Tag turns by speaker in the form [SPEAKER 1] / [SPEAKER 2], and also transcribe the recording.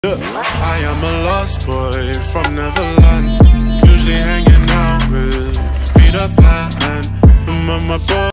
[SPEAKER 1] Look, I am a lost boy from Neverland, usually hanging out with Peter Pan. I'm on my boy.